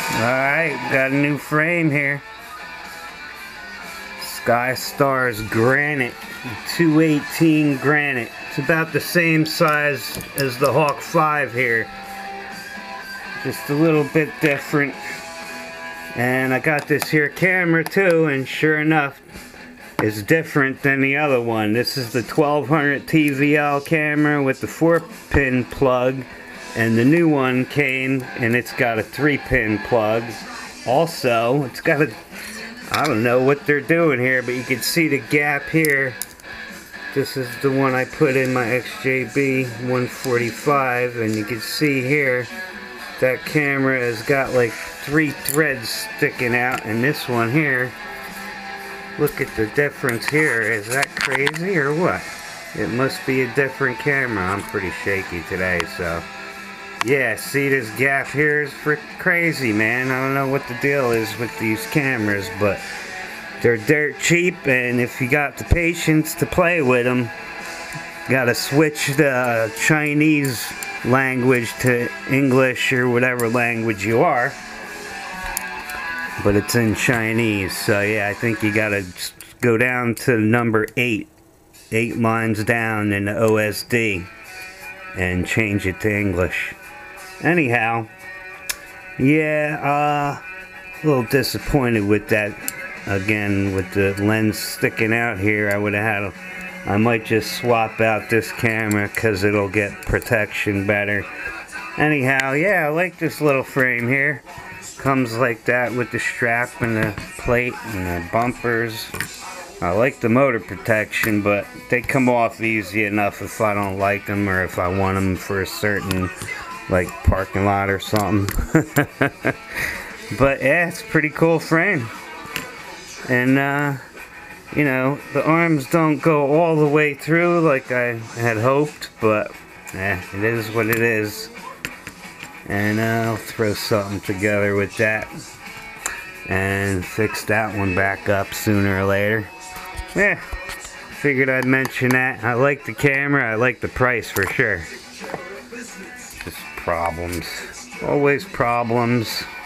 Alright, got a new frame here. Skystars Granite, 218 Granite. It's about the same size as the Hawk 5 here. Just a little bit different. And I got this here camera too, and sure enough, it's different than the other one. This is the 1200 TVL camera with the 4-pin plug. And the new one came and it's got a 3-pin plug. Also, it's got a, I don't know what they're doing here, but you can see the gap here. This is the one I put in my XJB 145, and you can see here that camera has got like 3 threads sticking out, and this one here, look at the difference here. Is that crazy or what? It must be a different camera. I'm pretty shaky today, so yeah, see this gap here is freaking crazy, man. I don't know what the deal is with these cameras, but they're dirt cheap, and if you got the patience to play with them, gotta switch the Chinese language to English or whatever language you are. But it's in Chinese, so yeah, I think you gotta go down to number 8 lines down in the OSD and change it to English. Anyhow, yeah, a little disappointed with that. Again, with the lens sticking out here, I would have had I might just swap out this camera because it'll get protection better. Anyhow, yeah, I like this little frame here. Comes like that with the strap and the plate and the bumpers. I like the motor protection, but they come off easy enough if I don't like them or if I want them for a certain, like, parking lot or something. But yeah, it's a pretty cool frame. And you know, the arms don't go all the way through like I had hoped, but it is what it is. And I'll throw something together with that and fix that one back up sooner or later. Yeah, figured I'd mention that. I like the camera, I like the price for sure. Just problems. Always problems.